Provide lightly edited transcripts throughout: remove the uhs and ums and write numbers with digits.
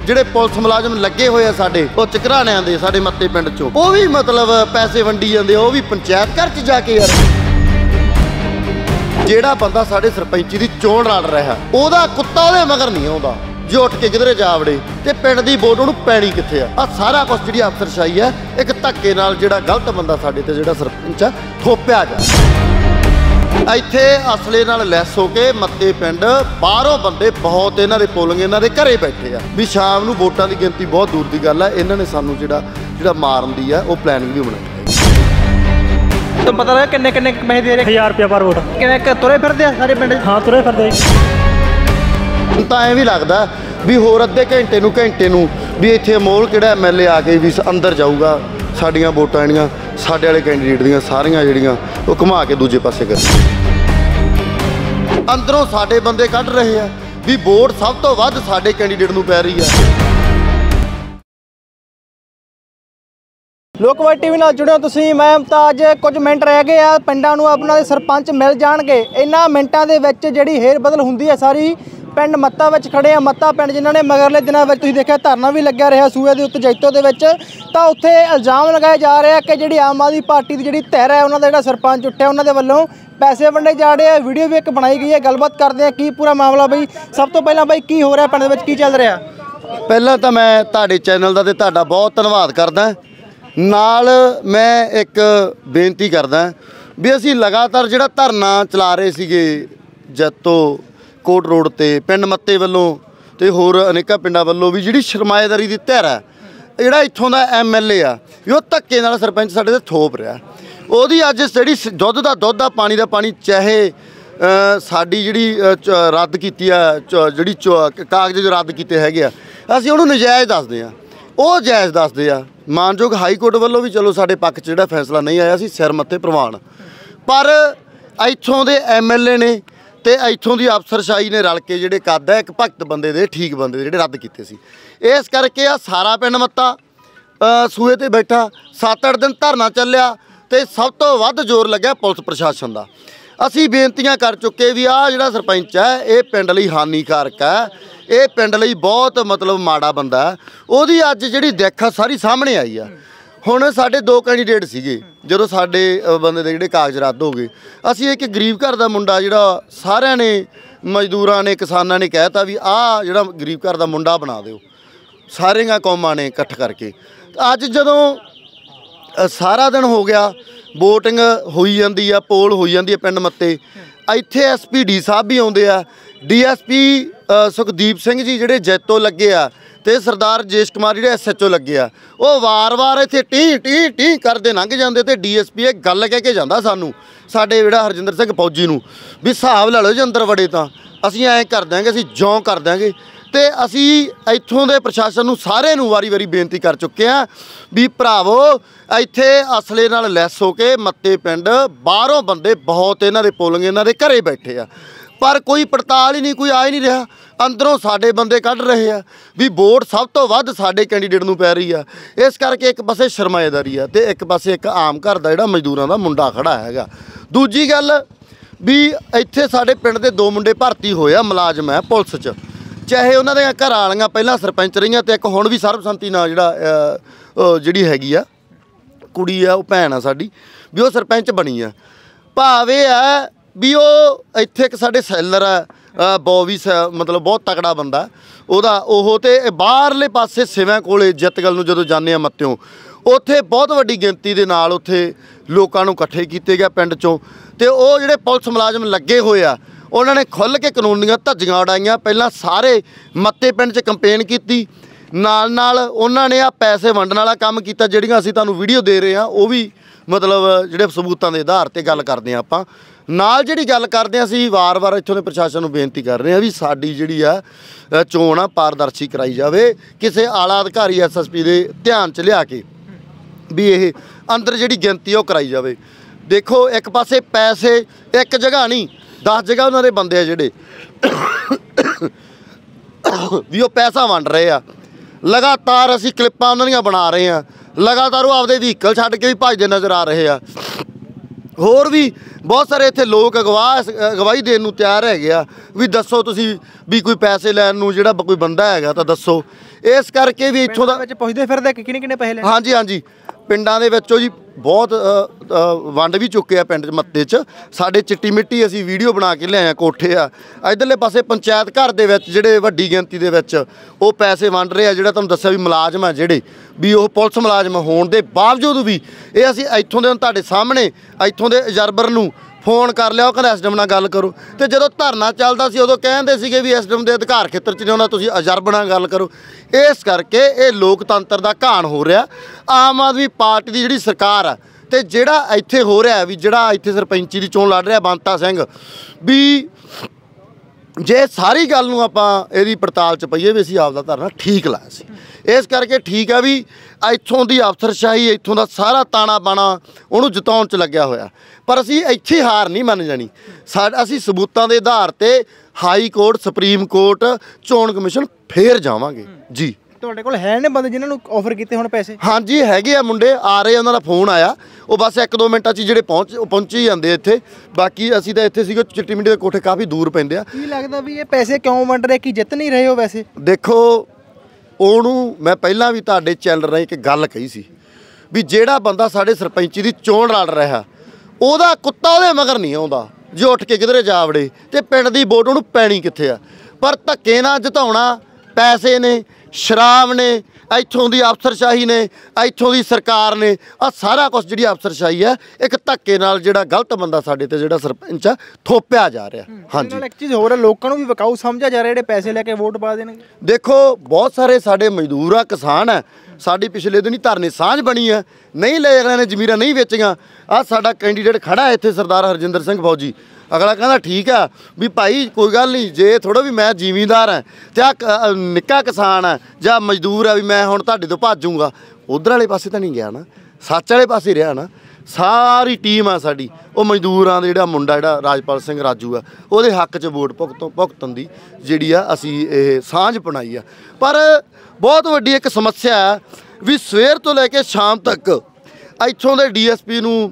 ਜਿਹੜੇ ਪੁਲਿਸ ਮੁਲਾਜ਼ਮ ਲੱਗੇ ਹੋਏ ਆ ਸਾਡੇ ਉਹ ਚਕਰਾਣਿਆਂ ਦੇ ਸਾਡੇ ਮੱਤੇ ਪਿੰਡ ਚੋਂ ਉਹ ਵੀ ਮਤਲਬ ਪੈਸੇ ਵੰਡੀ ਜਾਂਦੇ ਉਹ ਵੀ ਪੰਚਾਇਤ ਘਰ 'ਚ ਜਾ ਕੇ ਯਾਰ ਜਿਹੜਾ ਬੰਦਾ ਸਾਡੇ ਸਰਪੰਚੀ ਦੀ ਚੋਣ ਲੜ ਰਿਹਾ ਉਹਦਾ ਕੁੱਤਾ ਉਹਦੇ ਮਗਰ ਨਹੀਂ ਆਉਂਦਾ ਜੇ ਉੱਠ ਕੇ ਕਿਧਰੇ ਜਾ ਵੜੇ ਤੇ ਪਿੰਡ ਦੀ ਵੋਟ ਉਹਨੂੰ ਪੈਣੀ ਕਿੱਥੇ ਆ ਸਾਰਾ ਕੁਝ ਜਿਹੜੀ ਅਫਸਰਸ਼ਾਹੀ ਹੈ ਇੱਕ ਧੱਕੇ ਨਾਲ ਜਿਹੜਾ ਗਲਤ ਬੰਦਾ ਸਾਡੇ ਤੇ ਜਿਹੜਾ ਸਰਪੰਚ ਆ ਥੋਪਿਆ ਜਾ ਇੱਥੇ ਅਸਲੇ ਨਾਲ ਲੈਸ ਹੋ ਕੇ ਮੱਤੇ ਪਿੰਡ ਬਾਹਰੋਂ ਬੰਦੇ ਬਹੁਤ ਇਹਨਾਂ ਦੇ ਪੋਲਿੰਗ ਇਹਨਾਂ ਦੇ ਘਰੇ ਬੈਠੇ ਆ ਵੀ ਸ਼ਾਮ ਨੂੰ ਵੋਟਾਂ ਦੀ ਗਿਣਤੀ ਬਹੁਤ ਦੂਰ ਦੀ ਗੱਲ ਆ ਇਹਨਾਂ ਨੇ ਸਾਨੂੰ ਜਿਹੜਾ ਮਾਰਨ ਦੀ ਆ ਉਹ ਪਲਾਨਿੰਗ ਵੀ ਬਣਾਈ तो पता लगा किन्ने किन्ने पैसे दे रहे 1000 रुपया पर वोट किन्ने तुरे फिरदे सारे पिंड हाँ तुरे फिरदे ਤਾਂ ਐਂ ਵੀ ਲੱਗਦਾ ਵੀ ਹੋਰ ਅੱਧੇ ਘੰਟੇ ਨੂੰ ਵੀ ਇੱਥੇ ਮੋਲ ਕਿਹੜਾ ਐਮਐਲਏ ਆ ਕੇ ਵੀ ਅੰਦਰ ਜਾਊਗਾ ਸਾਡੀਆਂ ਵੋਟਾਂ ਜਿਹੜੀਆਂ ਸਾਡੇ ਵਾਲੇ ਕੈਂਡੀਡੇਟ ਦੀਆਂ ਸਾਰੀਆਂ ਜਿਹੜੀਆਂ ਉਹ ਘੁਮਾ ਕੇ ਦੂਜੇ ਪਾਸੇ ਕਰ ਅੰਦਰੋਂ ਸਾਡੇ ਬੰਦੇ ਕੱਢ ਰਹੇ ਆ ਵੀ ਵੋਟ ਸਭ ਤੋਂ ਵੱਧ ਸਾਡੇ ਕੈਂਡੀਡੇਟ ਨੂੰ ਪੈ ਰਹੀ ਆ लोकवाई टीवी नाल जुड़े हो तुसीं मैं मुमताज कुछ मिनट रह गए आ पिंडां नूं अपना दे सरपंच मिल जाणगे इन्हां मिंटां दे विच जिहड़ी हेर बदल हुंदी है सारी पिंड मत्ता विच खड़े आ मत्ता पिंड जिन्हां ने मगरले दिनां विच तुसीं देखिआ धरना भी लग्या रहा सूए दे उत्ते जैतो दे विच तां उत्थे इल्जाम लगाए जा रहे कि जिहड़ी आम आदमी पार्टी दी जिहड़ी धਿਰ है उन्हां दा जिहड़ा सरपंच उठिआ उन्हां दे वल्लों पैसे वंडे जा रहे आ वीडियो भी एक बनाई गई है गलबात करदे आ की पूरा मामला बई सब तो पहलां बई की हो रिहा पिंड दे विच की चल रिहा ਪਹਿਲਾਂ ਤਾਂ ਮੈਂ ਤੁਹਾਡੇ ਚੈਨਲ ਦਾ ਤੇ ਤੁਹਾਡਾ ਬਹੁਤ ਧੰਨਵਾਦ ਕਰਦਾ ਨਾਲ ਮੈਂ ਇੱਕ ਬੇਨਤੀ ਕਰਦਾ ਵੀ ਅਸੀਂ ਲਗਾਤਾਰ ਜਿਹੜਾ ਧਰਨਾ ਚਲਾ ਰਹੇ ਸੀਗੇ ਜੱਤੋ ਕੋਟ ਰੋਡ ਤੇ ਪਿੰਡ ਮੱਤੇ ਵੱਲੋਂ ਤੇ ਹੋਰ ਅਨੇਕਾਂ ਪਿੰਡਾਂ ਵੱਲੋਂ ਵੀ ਜਿਹੜੀ ਸਰਮਾਏਦਾਰੀ ਦੀ ਧਿਰ ਹੈ ਜਿਹੜਾ ਇੱਥੋਂ ਦਾ ਐਮਐਲਏ ਆ ਵੀ ਉਹ ਧੱਕੇ ਨਾਲ ਸਰਪੰਚ ਸਾਡੇ ਤੇ ਥੋਪ ਰਿਹਾ ਉਹਦੀ ਅੱਜ ਜਿਹੜੀ ਦੁੱਧ ਦਾ ਦੁੱਧ ਆ ਪਾਣੀ ਦਾ ਪਾਣੀ ਚਾਹੇ ਸਾਡੀ ਜਿਹੜੀ ਰੱਦ ਕੀਤੀ ਆ ਜਿਹੜੀ ਕਾਗਜ਼ ਰੱਦ ਕੀਤੇ ਹੈਗੇ ਆ ਅਸੀਂ ਉਹਨੂੰ ਨਜਾਇਜ਼ ਦੱਸਦੇ ਆ ਉਹ ਜਾਇਜ਼ ਦੱਸਦੇ ਆ ਮਾਨਯੋਗ ਹਾਈ ਕੋਰਟ ਵੱਲੋਂ ਵੀ ਚਲੋ ਸਾਡੇ ਪੱਖ 'ਚ ਜਿਹੜਾ ਫੈਸਲਾ ਨਹੀਂ ਆਇਆ ਸੀ ਸਿਰ ਮੱਥੇ ਪ੍ਰਵਾਨ ਪਰ ਇੱਥੋਂ ਦੇ ਐਮਐਲਏ ਨੇ ਤੇ ਇੱਥੋਂ ਦੀ ਅਫਸਰਸ਼ਾਹੀ ਨੇ ਰਲ ਕੇ ਜਿਹੜੇ ਕਰਦਾ ਇੱਕ ਭਗਤ ਬੰਦੇ ਦੇ ਠੀਕ ਬੰਦੇ ਦੇ ਜਿਹੜੇ ਰੱਦ ਕੀਤੇ ਸੀ ਇਸ ਕਰਕੇ ਆ ਸਾਰਾ ਪਿੰਡ ਮੱਤਾ ਸੂਏ ਤੇ ਬੈਠਾ 7-8 ਦਿਨ ਧਰਨਾ ਚੱਲਿਆ ਤੇ ਸਭ ਤੋਂ ਵੱਧ ਜ਼ੋਰ ਲੱਗਿਆ ਪੁਲਿਸ ਪ੍ਰਸ਼ਾਸਨ ਦਾ ਅਸੀਂ ਬੇਨਤੀਆਂ ਕਰ ਚੁੱਕੇ ਵੀ ਆਹ ਜਿਹੜਾ ਸਰਪੰਚ ਹੈ ਇਹ ਪਿੰਡ ਲਈ ਹਾਨੀਕਾਰਕ ਹੈ ਇਹ ਪਿੰਡ ਲਈ ਬਹੁਤ ਮਤਲਬ ਮਾੜਾ ਬੰਦਾ ਉਹਦੀ ਅੱਜ ਜਿਹੜੀ ਦਿੱਖ ਸਾਰੀ ਸਾਹਮਣੇ ਆਈ ਆ ਹੁਣ ਸਾਡੇ 2 ਕੈਂਡੀਡੇਟ ਸੀਗੇ ਜਦੋਂ ਸਾਡੇ ਬੰਦੇ ਦੇ ਜਿਹੜੇ ਕਾਗਜ਼ ਰੱਦ ਹੋ ਗਏ ਅਸੀਂ ਇੱਕ ਗਰੀਬ ਘਰ ਦਾ ਮੁੰਡਾ ਜਿਹੜਾ ਸਾਰਿਆਂ ਨੇ ਮਜ਼ਦੂਰਾਂ ਨੇ ਕਿਸਾਨਾਂ ਨੇ ਕਹਿਤਾ ਵੀ ਆਹ ਜਿਹੜਾ ਗਰੀਬ ਘਰ ਦਾ ਮੁੰਡਾ ਬਣਾ ਦਿਓ ਸਾਰੀਆਂ ਕੌਮਾਂ ਨੇ ਇਕੱਠ ਕਰਕੇ ਅੱਜ ਜਦੋਂ ਸਾਰਾ ਦਿਨ ਹੋ ਗਿਆ ਵੋਟਿੰਗ ਹੋਈ ਜਾਂਦੀ ਆ ਪੋਲ ਹੋਈ ਜਾਂਦੀ ਆ ਪਿੰਡ ਮੱਤੇ ਇੱਥੇ ਐਸਪੀਡੀ ਸਾਹਿਬ ਵੀ ਆਉਂਦੇ ਆ ਡੀਐਸਪੀ ਸੁਖਦੀਪ ਸਿੰਘ ਜੀ ਜਿਹੜੇ ਜੈਤੋ ਲੱਗੇ ਆ ਤੇ ਸਰਦਾਰ ਜੇਸ਼ ਕੁਮਾਰ ਜਿਹੜੇ ਐਸਐਚਓ ਲੱਗੇ ਆ ਉਹ ਵਾਰ-ਵਾਰ ਇੱਥੇ ਟੀ ਕਰਦੇ ਲੰਘ ਜਾਂਦੇ ਤੇ ਡੀਐਸਪੀ ਇਹ ਗੱਲ ਕਹਿ ਕੇ ਜਾਂਦਾ ਸਾਨੂੰ ਸਾਡੇ ਜਿਹੜਾ ਹਰਜਿੰਦਰ ਸਿੰਘ ਫੌਜੀ ਨੂੰ ਵੀ ਹਿਸਾਬ ਲੈ ਲਓ ਜੇ ਅੰਦਰ ਵੜੇ ਤਾਂ ਅਸੀਂ ਐਂ ਕਰ ਦਿਆਂਗੇ ਅਸੀਂ ਜਿਉਂ ਕਰ ਦਿਆਂਗੇ ਤੇ ਅਸੀਂ ਇੱਥੋਂ ਦੇ ਪ੍ਰਸ਼ਾਸਨ ਨੂੰ ਸਾਰੇ ਨੂੰ ਵਾਰੀ-ਵਾਰੀ ਬੇਨਤੀ ਕਰ ਚੁੱਕੇ ਆ ਵੀ ਭਰਾਵੋ ਇੱਥੇ ਅਸਲੇ ਨਾਲ ਲੈਸ ਹੋ ਕੇ ਮੱਤੇ ਪਿੰਡ ਬਾਹਰੋਂ ਬੰਦੇ ਬਹੁਤ ਇਹਨਾਂ ਦੇ ਪੋਲਿੰਗ ਇਹਨਾਂ ਦੇ ਘਰੇ ਬੈਠੇ ਆ ਪਰ ਕੋਈ ਪੜਤਾਲ ਹੀ ਨਹੀਂ ਕੋਈ ਆ ਹੀ ਨਹੀਂ ਰਿਹਾ ਅੰਦਰੋਂ ਸਾਡੇ ਬੰਦੇ ਕੱਢ ਰਹੇ ਆ ਵੀ ਵੋਟ ਸਭ ਤੋਂ ਵੱਧ ਸਾਡੇ ਕੈਂਡੀਡੇਟ ਨੂੰ ਪੈ ਰਹੀ ਆ ਇਸ ਕਰਕੇ ਇੱਕ ਪਾਸੇ ਸਰਮਾਏਦਾਰੀ ਆ ਤੇ ਇੱਕ ਪਾਸੇ ਇੱਕ ਆਮ ਘਰ ਦਾ ਜਿਹੜਾ ਮਜ਼ਦੂਰਾਂ ਦਾ ਮੁੰਡਾ ਖੜਾ ਹੈਗਾ ਦੂਜੀ ਗੱਲ ਵੀ ਇੱਥੇ ਸਾਡੇ ਪਿੰਡ ਦੇ 2 ਮੁੰਡੇ ਭਰਤੀ ਹੋਏ ਆ ਮੁਲਾਜ਼ਮ ਹੈ ਪੁਲਿਸ 'ਚ ਚਾਹੇ ਉਹਨਾਂ ਦੀਆਂ ਘਰ ਵਾਲੀਆਂ ਪਹਿਲਾਂ ਸਰਪੰਚ ਰਹੀਆਂ ਤੇ ਇੱਕ ਹੁਣ ਵੀ ਸਰਬਸੰਮਤੀ ਨਾਲ ਜਿਹੜਾ ਜਿਹੜੀ ਹੈਗੀ ਆ ਕੁੜੀ ਆ ਉਹ ਭੈਣ ਆ ਸਾਡੀ ਵੀ ਉਹ ਸਰਪੰਚ ਬਣੀ ਆ ਭਾਵ ਇਹ ਆ ਵੀ ਉਹ ਇੱਥੇ ਇੱਕ ਸਾਡੇ ਸੈਲਰ ਆ ਬੋਵੀ ਮਤਲਬ ਬਹੁਤ ਤਕੜਾ ਬੰਦਾ ਉਹਦਾ ਉਹ ਤੇ ਬਾਹਰਲੇ ਪਾਸੇ ਸਿਵਿਆਂ ਕੋਲੇ ਜਿੱਤਗਲ ਨੂੰ ਜਦੋਂ ਜਾਂਦੇ ਆ ਮੱਤਿਓਂ ਉੱਥੇ ਬਹੁਤ ਵੱਡੀ ਗਿਣਤੀ ਦੇ ਨਾਲ ਉੱਥੇ ਲੋਕਾਂ ਨੂੰ ਇਕੱਠੇ ਕੀਤੇ ਗਿਆ ਪਿੰਡ 'ਚੋਂ ਤੇ ਉਹ ਜਿਹੜੇ ਪੁਲਿਸ ਮੁਲਾਜ਼ਮ ਲੱਗੇ ਹੋਏ ਆ ਉਹਨਾਂ ਨੇ ਖੁੱਲ੍ਹ ਕੇ ਕਾਨੂੰਨ ਦੀਆਂ ਧੱਜੀਆਂ ਉਡਾਈਆਂ ਪਹਿਲਾਂ ਸਾਰੇ ਮੱਤੇ ਪਿੰਡ 'ਚ ਕੰਪੇਨ ਕੀਤੀ ਨਾਲ ਉਹਨਾਂ ਨੇ ਆ ਪੈਸੇ ਵੰਡਣ ਵਾਲਾ ਕੰਮ ਕੀਤਾ ਜਿਹੜੀਆਂ ਅਸੀਂ ਤੁਹਾਨੂੰ ਵੀਡੀਓ ਦੇ ਰਹੇ ਹਾਂ ਉਹ ਵੀ ਮਤਲਬ ਜਿਹੜੇ ਸਬੂਤਾਂ ਦੇ ਆਧਾਰ 'ਤੇ ਗੱਲ ਕਰਦੇ ਹਾਂ ਆਪਾਂ ਨਾਲ ਜਿਹੜੀ ਗੱਲ ਕਰਦੇ ਹਾਂ ਅਸੀਂ ਵਾਰ-ਵਾਰ ਇੱਥੋਂ ਦੇ ਪ੍ਰਸ਼ਾਸਨ ਨੂੰ ਬੇਨਤੀ ਕਰ ਰਹੇ ਹਾਂ ਵੀ ਸਾਡੀ ਜਿਹੜੀ ਆ ਚੋਣ ਆ ਪਾਰਦਰਸ਼ੀ ਕਰਾਈ ਜਾਵੇ ਕਿਸੇ ਆਲਾ ਅਧਿਕਾਰੀ ਐਸਐਸਪੀ ਦੇ ਧਿਆਨ 'ਚ ਲਿਆ ਕੇ ਵੀ ਇਹ ਅੰਦਰ ਜਿਹੜੀ ਗਿਣਤੀ ਉਹ ਕਰਾਈ ਜਾਵੇ ਦੇਖੋ ਇੱਕ ਪਾਸੇ ਪੈਸੇ ਇੱਕ ਜਗ੍ਹਾ ਨਹੀਂ 10 ਜਗ੍ਹਾ ਉਹਨਾਂ ਦੇ ਬੰਦੇ ਆ ਜਿਹੜੇ ਵੀ ਉਹ ਪੈਸਾ ਵੰਡ ਰਹੇ ਆ ਲਗਾਤਾਰ ਅਸੀਂ ਕਲਿੱਪਾਂ ਉਹਨਾਂ ਦੀਆਂ ਬਣਾ ਰਹੇ ਹਾਂ ਲਗਾਤਾਰ ਉਹ ਆਪਦੇ ਵਹੀਕਲ ਛੱਡ ਕੇ ਵੀ ਭੱਜਦੇ ਨਜ਼ਰ ਆ ਰਹੇ ਆ ਹੋਰ ਵੀ ਬਹੁਤ ਸਾਰੇ ਇੱਥੇ ਲੋਕ ਅਗਵਾਈ ਦੇਣ ਨੂੰ ਤਿਆਰ ਹੈਗੇ ਆ ਵੀ ਦੱਸੋ ਤੁਸੀਂ ਵੀ ਕੋਈ ਪੈਸੇ ਲੈਣ ਨੂੰ ਜਿਹੜਾ ਕੋਈ ਬੰਦਾ ਹੈਗਾ ਤਾਂ ਦੱਸੋ। ਇਸ ਕਰਕੇ ਵੀ ਇੱਥੋਂ ਦਾ ਵਿੱਚ ਪੁੱਛਦੇ ਫਿਰਦੇ ਕਿ ਕਿਹਨੇ ਪੈਸੇ ਲੈਣੇ। ਹਾਂਜੀ ਪਿੰਡਾਂ ਦੇ ਵਿੱਚੋਂ ਜੀ ਬਹੁਤ ਵੰਡ ਵੀ ਚੁੱਕੇ ਆ ਪਿੰਡ 'ਚ ਮੱਤੇ 'ਚ ਸਾਡੇ ਚਿੱਟੀ ਮਿੱਟੀ ਅਸੀਂ ਵੀਡੀਓ ਬਣਾ ਕੇ ਲਿਆਏ ਆ ਕੋਠੇ ਆ ਇੱਧਰਲੇ ਪਾਸੇ ਪੰਚਾਇਤ ਘਰ ਦੇ ਵਿੱਚ ਜਿਹੜੇ ਵੱਡੀ ਗਿਣਤੀ ਦੇ ਵਿੱਚ ਉਹ ਪੈਸੇ ਵੰਡ ਰਹੇ ਆ। ਜਿਹੜਾ ਤੁਹਾਨੂੰ ਦੱਸਿਆ ਵੀ ਮੁਲਾਜ਼ਮ ਆ ਜਿਹੜੇ ਵੀ ਉਹ ਪੁਲਿਸ ਮੁਲਾਜ਼ਮ ਹੋਣ ਦੇ ਬਾਵਜੂਦ ਵੀ ਇਹ ਅਸੀਂ ਇੱਥੋਂ ਦੇ ਤੁਹਾਡੇ ਸਾਹਮਣੇ ਇੱਥੋਂ ਦੇ ਅਜਰਬਰ ਨੂੰ ਫੋਨ ਕਰ ਲਿਆ, ਉਹ ਕਹਿੰਦਾ ਐਸਡੀਐਮ ਨਾਲ ਗੱਲ ਕਰੋ। ਤੇ ਜਦੋਂ ਧਰਨਾ ਚੱਲਦਾ ਸੀ ਉਦੋਂ ਕਹਿੰਦੇ ਸੀਗੇ ਵੀ ਐਸਡੀਐਮ ਦੇ ਅਧਿਕਾਰ ਖੇਤਰ 'ਚ ਨਹੀਂ ਆਉਣਾ, ਤੁਸੀਂ ਅਜਰਬ ਨਾਲ ਗੱਲ ਕਰੋ। ਇਸ ਕਰਕੇ ਇਹ ਲੋਕਤੰਤਰ ਦਾ ਘਾਣ ਹੋ ਰਿਹਾ। ਆਮ ਆਦਮੀ ਪਾਰਟੀ ਦੀ ਜਿਹੜੀ ਸਰਕਾਰ ਆ ਤੇ ਜਿਹੜਾ ਇੱਥੇ ਹੋ ਰਿਹਾ ਵੀ ਜਿਹੜਾ ਇੱਥੇ ਸਰਪੰਚੀ ਦੀ ਚੋਣ ਲੜ ਰਿਹਾ ਬੰਤਾ ਸਿੰਘ ਵੀ ਜੇ ਸਾਰੀ ਗੱਲ ਨੂੰ ਆਪਾਂ ਇਹਦੀ ਪੜਤਾਲ 'ਚ ਪਈਏ ਵੀ ਅਸੀਂ ਆਪਦਾ ਧਰਨਾ ਠੀਕ ਲਾਇਆ ਸੀ। ਇਸ ਕਰਕੇ ਠੀਕ ਆ ਵੀ ਇੱਥੋਂ ਦੀ ਅਫਸਰਸ਼ਾਹੀ ਇੱਥੋਂ ਦਾ ਸਾਰਾ ਤਾਣਾ ਬਾਣਾ ਉਹਨੂੰ ਜਿਤਾਉਣ 'ਚ ਲੱਗਿਆ ਹੋਇਆ, ਪਰ ਅਸੀਂ ਇੱਥੇ ਹਾਰ ਨਹੀਂ ਮੰਨ ਜਾਣੀ। ਅਸੀਂ ਸਬੂਤਾਂ ਦੇ ਆਧਾਰ ਤੇ ਹਾਈ ਕੋਰਟ, ਸੁਪਰੀਮ ਕੋਰਟ, ਚੋਣ ਕਮਿਸ਼ਨ ਫੇਰ ਜਾਵਾਂਗੇ ਜੀ। ਤੁਹਾਡੇ ਕੋਲ ਹੈ ਨੇ ਬੰਦੇ ਜਿਨ੍ਹਾਂ ਨੂੰ ਆਫਰ ਕੀਤੇ ਹੁਣ ਪੈਸੇ? ਹਾਂਜੀ ਹੈਗੇ ਆ, ਮੁੰਡੇ ਆ ਰਹੇ, ਉਹਨਾਂ ਦਾ ਫੋਨ ਆਇਆ, ਉਹ ਬਸ 1-2 ਮਿੰਟਾਂ 'ਚ ਜਿਹੜੇ ਪਹੁੰਚ ਹੀ ਜਾਂਦੇ ਇੱਥੇ। ਬਾਕੀ ਅਸੀਂ ਤਾਂ ਇੱਥੇ ਸੀਗੇ, ਚਿੱਟੀ ਮਿੱਟੀ ਦੇ ਕੋਠੇ ਕਾਫੀ ਦੂਰ ਪੈਂਦੇ ਆ। ਕੀ ਲੱਗਦਾ ਵੀ ਇਹ ਪੈਸੇ ਕਿਉਂ ਵੰਡ ਰਹੇ, ਕੀ ਜਿੱਤ ਨਹੀਂ ਰਹੇ ਹੋ? ਵੈਸੇ ਦੇਖੋ ਉਹਨੂੰ ਮੈਂ ਪਹਿਲਾਂ ਵੀ ਤੁਹਾਡੇ ਚੈਨਲ ਰਾਹੀਂ ਇੱਕ ਗੱਲ ਕਹੀ ਸੀ ਵੀ ਜਿਹੜਾ ਬੰਦਾ ਸਾਡੇ ਸਰਪੰਚੀ ਦੀ ਚੋਣ ਲੜ ਰਿਹਾ ਉਹਦਾ ਕੁੱਤਾ ਉਹਦੇ ਮਗਰ ਨਹੀਂ ਆਉਂਦਾ ਜੇ ਉੱਠ ਕੇ ਕਿਧਰੇ ਜਾ ਵੜੇ, ਤੇ ਪਿੰਡ ਦੀ ਵੋਟ ਉਹਨੂੰ ਪੈਣੀ ਕਿੱਥੇ ਆ। ਪਰ ਧੱਕੇ ਨਾਲ ਜਿਤਾਉਣਾ, ਪੈਸੇ ਨੇ, ਸ਼ਰਾਬ ਨੇ, ਇੱਥੋਂ ਦੀ ਅਫਸਰਸ਼ਾਹੀ ਨੇ, ਇੱਥੋਂ ਦੀ ਸਰਕਾਰ ਨੇ, ਆ ਸਾਰਾ ਕੁਝ ਜਿਹੜੀ ਅਫਸਰਸ਼ਾਹੀ ਹੈ ਇੱਕ ਧੱਕੇ ਨਾਲ ਜਿਹੜਾ ਗਲਤ ਬੰਦਾ ਸਾਡੇ ਤੇ ਜਿਹੜਾ ਸਰਪੰਚ ਆ ਥੋਪਿਆ ਜਾ ਰਿਹਾ। ਹਾਂਜੀ ਇੱਕ ਚੀਜ਼ ਹੋਰ ਹੈ, ਲੋਕਾਂ ਨੂੰ ਵੀ ਵਿਕਾਊ ਸਮਝਿਆ ਜਾ ਰਿਹਾ ਜਿਹੜੇ ਪੈਸੇ ਲੈ ਕੇ ਵੋਟ ਪਾ ਦੇਣਗੇ। ਦੇਖੋ ਬਹੁਤ ਸਾਰੇ ਸਾਡੇ ਮਜ਼ਦੂਰ ਆ, ਕਿਸਾਨ ਆ, ਸਾਡੀ ਪਿਛਲੇ ਦਿਨ ਹੀ ਧਰਨੇ ਸਾਂਝ ਬਣੀ ਆ, ਨਹੀਂ ਲੈ ਅਗਲਿਆਂ ਨੇ ਜ਼ਮੀਰਾਂ ਨਹੀਂ ਵੇਚੀਆਂ। ਆ ਸਾਡਾ ਕੈਂਡੀਡੇਟ ਖੜਾ ਇੱਥੇ ਸਰਦਾਰ ਹਰਜਿੰਦਰ ਸਿੰਘ ਫੌਜੀ, ਅਗਲਾ ਕਹਿੰਦਾ ਠੀਕ ਆ ਵੀ ਭਾਈ ਕੋਈ ਗੱਲ ਨਹੀਂ, ਜੇ ਥੋੜਾ ਵੀ ਮੈਂ ਜ਼ਿਮੀਂਦਾਰ ਹਾਂ ਤੇ ਆ ਨਿੱਕਾ ਕਿਸਾਨ ਆ ਜਾਂ ਮਜ਼ਦੂਰ ਆ ਵੀ ਮੈਂ ਹੁਣ ਤੁਹਾਡੇ ਤੋਂ ਭੱਜੂਗਾ। ਉਧਰ ਵਾਲੇ ਪਾਸੇ ਤਾਂ ਨਹੀਂ ਗਿਆ ਨਾ, ਸੱਚ ਵਾਲੇ ਪਾਸੇ ਰਿਹਾ ਨਾ। ਸਾਰੀ ਟੀਮ ਆ ਸਾਡੀ ਉਹ ਮਜ਼ਦੂਰਾਂ ਦੇ, ਜਿਹੜਾ ਮੁੰਡਾ ਜਿਹੜਾ ਰਾਜਪਾਲ ਸਿੰਘ ਰਾਜੂ ਆ ਉਹਦੇ ਹੱਕ 'ਚ ਵੋਟ ਭੁਗਤਣ ਦੀ ਜਿਹੜੀ ਆ ਅਸੀਂ ਇਹ ਸਾਂਝ ਬਣਾਈ ਆ। ਪਰ ਬਹੁਤ ਵੱਡੀ ਇੱਕ ਸਮੱਸਿਆ ਹੈ ਵੀ ਸਵੇਰ ਤੋਂ ਲੈ ਕੇ ਸ਼ਾਮ ਤੱਕ ਇੱਥੋਂ ਦੇ ਡੀਐਸਪੀ ਨੂੰ,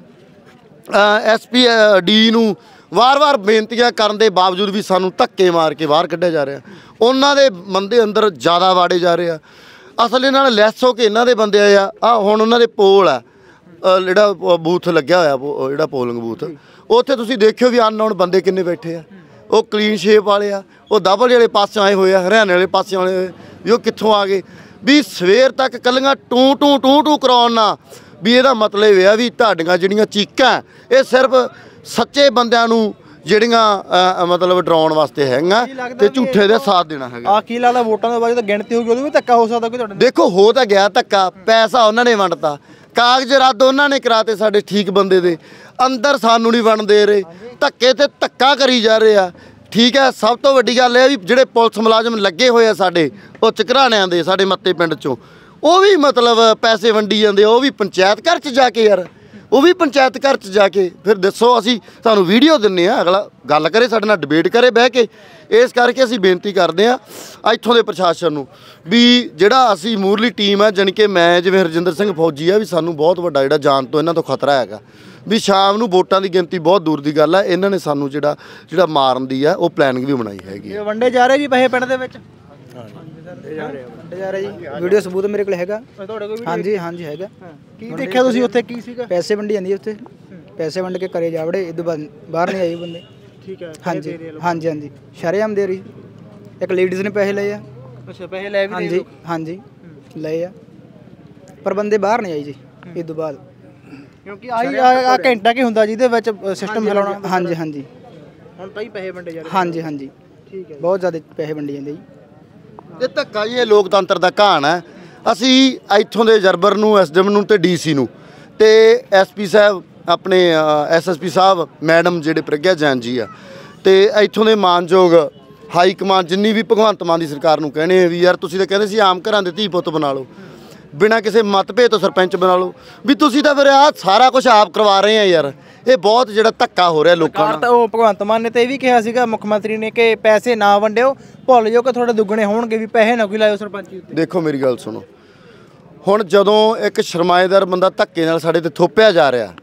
ਐਸਪੀ ਡੀ ਨੂੰ ਵਾਰ-ਵਾਰ ਬੇਨਤੀਆਂ ਕਰਨ ਦੇ ਬਾਵਜੂਦ ਵੀ ਸਾਨੂੰ ਧੱਕੇ ਮਾਰ ਕੇ ਬਾਹਰ ਕੱਢਿਆ ਜਾ ਰਿਹਾ। ਉਹਨਾਂ ਦੇ ਬੰਦੇ ਅੰਦਰ ਜ਼ਿਆਦਾ ਵਾੜੇ ਜਾ ਰਹੇ ਆ। ਅਸਲ ਇਹਨਾਂ ਨਾਲ ਲੈਸ ਹੋ ਕੇ ਇਹਨਾਂ ਦੇ ਬੰਦੇ ਆਏ ਆ। ਹੁਣ ਉਹਨਾਂ ਦੇ ਪੋਲ ਆ ਜਿਹੜਾ ਬੂਥ ਲੱਗਿਆ ਹੋਇਆ, ਜਿਹੜਾ ਪੋਲਿੰਗ ਬੂਥ, ਉੱਥੇ ਤੁਸੀਂ ਦੇਖਿਓ ਵੀ ਅਨਨੋਨ ਬੰਦੇ ਕਿੰਨੇ ਬੈਠੇ ਆ। ਉਹ ਕਲੀਨ ਸ਼ੇਪ ਵਾਲੇ ਆ, ਉਹ ਦਬਲ ਵਾਲੇ ਪਾਸੇ ਆਏ ਹੋਏ ਆ, ਹਰਿਆਣੇ ਵਾਲੇ ਪਾਸੇ ਆਏ ਹੋਏ ਵੀ ਉਹ ਕਿੱਥੋਂ ਆ ਗਏ। ਵੀ ਸਵੇਰ ਤੱਕ ਕੱਲੀਆਂ ਟੂ ਕਰਾਉਣ ਨਾ ਵੀ ਇਹਦਾ ਮਤਲਬ ਇਹ ਆ ਵੀ ਤੁਹਾਡੀਆਂ ਜਿਹੜੀਆਂ ਚੀਕਾਂ ਇਹ ਸਿਰਫ ਸੱਚੇ ਬੰਦਿਆਂ ਨੂੰ ਜਿਹੜੀਆਂ ਮਤਲਬ ਡਰਾਉਣ ਵਾਸਤੇ ਹੈਗੀਆਂ ਤੇ ਝੂਠੇ ਦਾ ਸਾਥ ਦੇਣਾ ਹੈਗਾ। ਆ ਕੀ ਲੱਗਦਾ ਵੋਟਾਂ ਦੇ ਬਾਅਦ ਜਦੋਂ ਗਿਣਤੀ ਹੋਊਗੀ ਉਦੋਂ ਵੀ ਧੱਕਾ ਹੋ ਸਕਦਾ ਕੋਈ ਤੁਹਾਡੇ ਨਾਲ? ਦੇਖੋ ਹੋ ਤਾਂ ਗਿਆ ਧੱਕਾ, ਪੈਸਾ ਉਹਨਾਂ ਨੇ ਵੰਡਤਾ, ਕਾਗਜ਼ ਰੱਦ ਉਹਨਾਂ ਨੇ ਕਰਾਤੇ ਸਾਡੇ ਠੀਕ ਬੰਦੇ ਦੇ, ਅੰਦਰ ਸਾਨੂੰ ਨਹੀਂ ਵੰਡ ਦੇ ਰਹੇ, ਧੱਕੇ ਤੇ ਧੱਕਾ ਕਰੀ ਜਾ ਰਹੇ ਆ। ਠੀਕ ਹੈ, ਸਭ ਤੋਂ ਵੱਡੀ ਗੱਲ ਇਹ ਵੀ ਜਿਹੜੇ ਪੁਲਿਸ ਮੁਲਾਜ਼ਮ ਲੱਗੇ ਹੋਏ ਆ ਸਾਡੇ ਉਹ ਚਕਰਾਣਿਆਂ ਦੇ, ਸਾਡੇ ਮੱਤੇ ਪਿੰਡ 'ਚੋਂ, ਉਹ ਵੀ ਮਤਲਬ ਪੈਸੇ ਵੰਡੀ ਜਾਂਦੇ, ਉਹ ਵੀ ਪੰਚਾਇਤ ਘਰ 'ਚ ਜਾ ਕੇ ਯਾਰ, ਉਹ ਵੀ ਪੰਚਾਇਤ ਘਰ 'ਚ ਜਾ ਕੇ ਫਿਰ ਦੱਸੋ। ਅਸੀਂ ਤੁਹਾਨੂੰ ਵੀਡੀਓ ਦਿੰਦੇ ਆ, ਅਗਲਾ ਗੱਲ ਕਰੇ ਸਾਡੇ ਨਾਲ, ਡਿਬੇਟ ਕਰੇ ਬਹਿ ਕੇ। ਇਸ ਕਰਕੇ ਅਸੀਂ ਬੇਨਤੀ ਕਰਦੇ ਆ ਇੱਥੋਂ ਦੇ ਪ੍ਰਸ਼ਾਸਨ ਨੂੰ ਵੀ ਜਿਹੜਾ ਅਸੀਂ ਮੂਰਲੀ ਟੀਮ ਆ, ਜਾਣੀ ਕਿ ਮੈਂ ਜਿਵੇਂ ਹਰਜਿੰਦਰ ਸਿੰਘ ਫੌਜੀ ਆ, ਵੀ ਸਾਨੂੰ ਬਹੁਤ ਵੱਡਾ ਜਿਹੜਾ ਜਾਨ ਤੋਂ ਇਹਨਾਂ ਤੋਂ ਖਤਰਾ ਹੈਗਾ ਵੀ ਸ਼ਾਮ ਨੂੰ ਵੋਟਾਂ ਦੀ ਗਿਣਤੀ ਬਹੁਤ ਦੂਰ ਦੀ ਗੱਲ ਆ। ਇਹਨਾਂ ਨੇ ਸਾਨੂੰ ਜਿਹੜਾ ਮਾਰਨ ਦੀ ਆ ਉਹ ਪਲੈਨਿੰਗ ਵੀ ਬਣਾਈ ਹੈਗੀ। ਵੰਡੇ ਜਾ ਰਹੇ ਜੀ ਪੈਸੇ ਪਿੰਡ ਦੇ ਵਿੱਚ? ਵੰਡੇ ਜਾ ਰਹੇ ਜੀ। ਵੀਡੀਓ ਸਬੂਤ ਮੇਰੇ ਕੋਲ ਹੈਗਾ। ਤੁਹਾਡੇ ਕੋਲ? ਹਾਂਜੀ ਹਾਂਜੀ ਹੈਗਾ। ਕੀ ਦੇਖਿਆ ਤੁਸੀਂ ਉੱਥੇ, ਕੀ ਸੀਗਾ? ਪੈਸੇ ਵੰਡੀ ਜਾਂਦੀ ਉੱਥੇ, ਪੈਸੇ ਵੰਡ ਕੇ ਘਰੇ ਜਾ ਵੜੇ, ਇਦੋਂ ਬਾਅਦ ਬਾਹਰ ਨਹੀਂ ਆਈ ਬੰਦੇ। ਠੀਕ ਹੈ। ਹਾਂਜੀ ਹਾਂਜੀ ਹਾਂਜੀ ਸ਼ਰੇਆਮ ਦੇ ਰਹੀ। ਇੱਕ ਲੇਡੀਜ਼ ਨੇ ਪੈਸੇ ਲਏ ਆ। ਅੱਛਾ, ਪੈਸੇ ਲੈ ਵੀ? ਹਾਂਜੀ ਹਾਂਜੀ ਲਏ ਆ, ਪਰ ਬੰਦੇ ਬਾਹਰ ਨਹੀਂ ਆਈ ਜੀ ਇਦੋਂ ਬਾਅਦ, ਕਿਉਂਕਿ ਆ ਘੰਟਾ ਕੀ ਹੁੰਦਾ ਜਿਹਦੇ ਵਿੱਚ ਸਿਸਟਮ ਚਲਾਉਣਾ। ਹਾਂਜੀ ਹਾਂਜੀ ਹੁਣ ਤਾਂ ਹੀ ਪੈਸੇ ਵੰਡੇ ਜਾ ਰਹੇ। ਹਾਂਜੀ ਹਾਂਜੀ ਠੀਕ ਹੈ, ਬਹੁਤ ਜ਼ਿਆਦਾ ਪੈਸੇ ਵੰਡੀ ਜਾਂਦੇ ਜੀ। ਇਹ ਧੱਕਾ ਜੀ, ਇਹ ਲੋਕਤੰਤਰ ਦਾ ਘਾਣ ਹੈ। ਅਸੀਂ ਇੱਥੋਂ ਦੇ ਜਰਬਰ ਨੂੰ, ਐਸਡੀਐਮ ਨੂੰ ਤੇ ਡੀਸੀ ਨੂੰ ਤੇ ਐਸਪੀ ਸਾਹਿਬ ਆਪਣੇ ਐਸਐਸਪੀ ਸਾਹਿਬ ਮੈਡਮ ਜਿਹੜੇ ਪ੍ਰਗਿਆ ਜੈਨ ਜੀ ਆ, ਤੇ ਇੱਥੋਂ ਦੇ ਮਾਨਯੋਗ ਹਾਈ ਕਮਾਂਡ ਜਿੰਨੀ ਵੀ ਭਗਵੰਤ ਮਾਨ ਦੀ ਸਰਕਾਰ ਨੂੰ ਕਹਿਣੇ ਵੀ ਯਾਰ ਤੁਸੀਂ ਤਾਂ ਕਹਿੰਦੇ ਸੀ ਆਮ ਘਰਾਂ ਦੇ ਧੀ ਪੁੱਤ ਬਣਾ ਲਓ, ਬਿਨਾਂ ਕਿਸੇ ਮਤਭੇਦ ਤੋਂ ਸਰਪੰਚ ਬਣਾ ਲਓ, ਵੀ ਤੁਸੀਂ ਤਾਂ ਫਿਰ ਆਹ ਸਾਰਾ ਕੁਝ ਆਪ ਕਰਵਾ ਰਹੇ ਆ ਯਾਰ। ਇਹ ਬਹੁਤ ਜਿਹੜਾ ਧੱਕਾ ਹੋ ਰਿਹਾ ਲੋਕਾਂ ਨਾਲ। ਤਾਂ ਉਹ ਭਗਵੰਤ ਮਾਨ ਨੇ ਤਾਂ ਇਹ ਵੀ ਕਿਹਾ ਸੀਗਾ, ਮੁੱਖ ਮੰਤਰੀ ਨੇ, ਕਿ ਪੈਸੇ ਨਾ ਵੰਡਿਓ, ਭੁੱਲ ਜਾਓ ਕਿ ਤੁਹਾਡੇ ਦੁੱਗਣੇ ਹੋਣਗੇ, ਵੀ ਪੈਸੇ ਨਾ ਕੋਈ ਲਾਇਓ ਸਰਪੰਚੀ ਉੱਤੇ। ਦੇਖੋ ਮੇਰੀ ਗੱਲ ਸੁਣੋ, ਹੁਣ ਜਦੋਂ ਇੱਕ ਸ਼ਰਮਾਏਦਾਰ ਬੰਦਾ ਧੱਕੇ ਨਾਲ ਸਾਡੇ ਤੇ ਥੋਪਿਆ ਜਾ ਰਿਹਾ,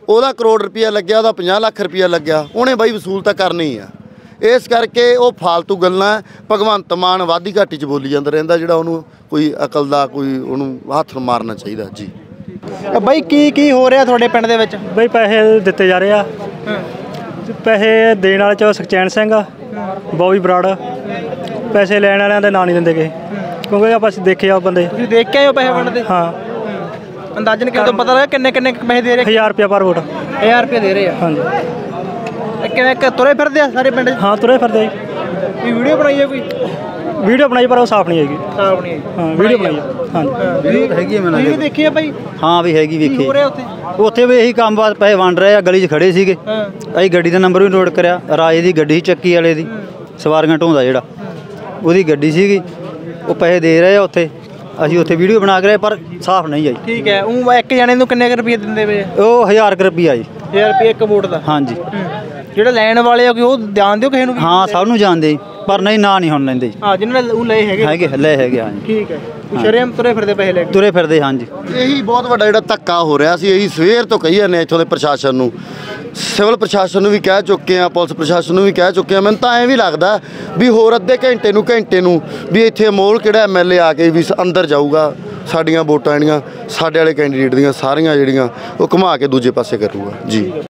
ਉਹਦਾ ਕਰੋੜ ਰੁਪਈਆ ਲੱਗਿਆ, ਉਹਦਾ 50 ਲੱਖ ਰੁਪਈਆ ਲੱਗਿਆ, ਉਹਨੇ ਬਾਈ ਵਸੂਲ ਤਾਂ ਕਰਨੀ ਆ। ਇਸ ਕਰਕੇ ਉਹ ਫਾਲਤੂ ਗੱਲਾਂ ਭਗਵੰਤ ਮਾਨ ਵਾਧੀ ਘਾਟੀ 'ਚ ਬੋਲੀ ਜਾਂਦਾ ਰਹਿੰਦਾ, ਜਿਹੜਾ ਉਹਨੂੰ ਕੋਈ ਅਕਲ ਦਾ ਕੋਈ ਉਹਨੂੰ ਹੱਥ ਮਾਰਨਾ ਚਾਹੀਦਾ ਜੀ। ਬਾਈ ਕੀ ਹੋ ਰਿਹਾ ਤੁਹਾਡੇ ਪਿੰਡ ਦੇ ਵਿੱਚ? ਬਈ ਪੈਸੇ ਦਿੱਤੇ ਜਾ ਰਹੇ ਆ, ਪੈਸੇ ਦੇਣ ਵਾਲੇ 'ਚ ਸੁਖਚੈਨ ਸਿੰਘ, ਬੋਬੀ ਬਰਾੜ, ਪੈਸੇ ਲੈਣ ਵਾਲਿਆਂ ਦੇ ਨਾਂ ਨਹੀਂ ਦਿੰਦੇ ਗੇ, ਕਿਉਂਕਿ ਆਪਾਂ ਦੇਖੇ ਆ ਬੰਦੇ। ਤੁਸੀਂ ਦੇਖ ਕੇ ਆਏ ਹੋ ਪੈਸੇ ਵੰਡਦੇ? ਹਾਂ। ਅੰਦਾਜ਼ਨ ਕਿਦੋਂ ਪਤਾ ਲੱਗਾ ਕਿੰਨੇ ਪੈਸੇ ਦੇ ਰਹੇ? 1000 ਰੁਪਇਆ ਪਰ ਵੋਟ। 1000 ਰੁਪਏ ਦੇ ਰਹੇ ਆ? ਹਾਂਜੀ। ਕਿਵੇਂ ਤੁਰੇ ਫਿਰਦੇ ਆ ਸਾਰੇ ਪਿੰਡ 'ਚ? ਹਾਂ ਤੁਰੇ ਫਿਰਦੇ ਆ। ਕੋਈ ਵੀਡੀਓ ਬਣਾਈ ਹੈ? ਕੋਈ ਵੀਡੀਓ ਬਣਾਈ ਪਰ ਉਹ ਸਾਫ਼ ਨਹੀਂ ਹੈਗੀ। ਸਾਫ਼ ਨਹੀਂ? ਹਾਂ ਵੀਡੀਓ ਬਣਾਈ ਹਾਂਜੀ। ਵੀਡੀਓ ਹੈਗੀ ਹੈ ਮੈਨੂੰ ਵੀਡੀਓ ਦੇਖੀ ਆ ਭਾਈ? ਹਾਂ ਵੀ ਹੈਗੀ, ਕੀ ਵੇਖੀ। ਹੋ ਰਿਹਾ ਉੱਥੇ? ਉੱਥੇ ਵੀ ਇਹੀ ਕੰਮ ਬਾਅਦ ਪੈਸੇ ਵੰਡ ਰਹੇ ਆ, ਗਲੀ 'ਚ ਖੜੇ ਸੀਗੇ। ਅਸੀਂ ਗੱਡੀ ਦਾ ਨੰਬਰ ਵੀ ਨੋਟ ਕਰਿਆ, ਰਾਜੇ ਦੀ ਗੱਡੀ ਚੱਕੀ ਵਾਲੇ ਦੀ, ਸਵਾਰੀਆਂ ਢੋਂਦਾ ਜਿਹੜਾ, ਉਹਦੀ ਗੱਡੀ ਸੀਗੀ। ਉਹ ਪੈਸੇ ਦੇ ਰਹੇ ਆ ਉੱਥੇ, ਅਸੀਂ ਉੱਥੇ ਵੀਡੀਓ ਬਣਾ ਕੇ ਰਹੇ, ਪਰ ਸਾਫ਼ ਨਹੀਂ ਆਈ। ਠੀਕ ਹੈ। ਉਹ ਇੱਕ ਜਣੇ ਨੂੰ ਕਿੰਨੇ ਰੁਪਏ ਦਿੰਦੇ ਪਏ? ਉਹ 1000 ਰੁਪਈਆ ਜੀ। 1000 ਰੁਪਏ ਇੱਕ ਵੋਟ ਦਾ? ਹਾਂਜੀ। ਜਿਹੜੇ ਲੈਣ ਵਾਲੇ ਆ ਕਿ ਉਹ ਜਾਣ ਦਿਓ ਕਿਸੇ ਨੂੰ? ਹਾਂ ਸਭ ਨੂੰ ਜਾਣਦੇ ਜੀ, ਪਰ ਨਹੀਂ ਨਾ ਨਹੀਂ ਹੁਣ ਲੈਂਦੇ ਜੀ। ਹਾਂ ਜਿਹਨਾਂ ਨੇ ਉਹ ਲਏ ਹੈਗੇ? ਲੈ ਹੈਗੇ ਹਾਂਜੀ। ਠੀਕ ਹੈ। ਸ਼ਰੇਆਮ ਤੁਰੇ ਫਿਰਦੇ ਪੈਸੇ ਲੈ ਕੇ? ਤੁਰੇ ਫਿਰਦੇ ਹਾਂਜੀ। ਇਹੀ ਬਹੁਤ ਵੱਡਾ ਜਿਹੜਾ ਧੱਕਾ ਹੋ ਰਿਹਾ ਸੀ, ਇਹੀ ਸਵੇਰ ਤੋਂ ਕਹੀ ਜਾਂਦੇ ਇੱਥੋਂ ਦੇ ਪ੍ਰਸ਼ਾਸਨ ਨੂੰ, ਸਿਵਲ ਪ੍ਰਸ਼ਾਸਨ ਨੂੰ ਵੀ ਕਹਿ ਚੁੱਕੇ ਆ, ਪੁਲਿਸ ਪ੍ਰਸ਼ਾਸਨ ਨੂੰ ਵੀ ਕਹਿ ਚੁੱਕੇ ਆ। ਮੈਨੂੰ ਤਾਂ ਐਂ ਵੀ ਲੱਗਦਾ ਵੀ ਹੋਰ ਅੱਧੇ ਘੰਟੇ ਨੂੰ ਵੀ ਇੱਥੇ ਅਮੋਲ ਕਿਹੜਾ MLA ਆ ਕੇ ਵੀ ਅੰਦਰ ਜਾਊਗਾ, ਸਾਡੀਆਂ ਵੋਟਾਂ ਜਿਹੜੀਆਂ ਸਾਡੇ ਵਾਲੇ ਕੈਂਡੀਡੇਟ ਦੀਆਂ ਸਾਰੀਆਂ ਜਿਹੜੀਆਂ ਉਹ ਘੁਮਾ ਕੇ ਦੂਜੇ ਪਾਸੇ ਕਰੂਗਾ ਜੀ।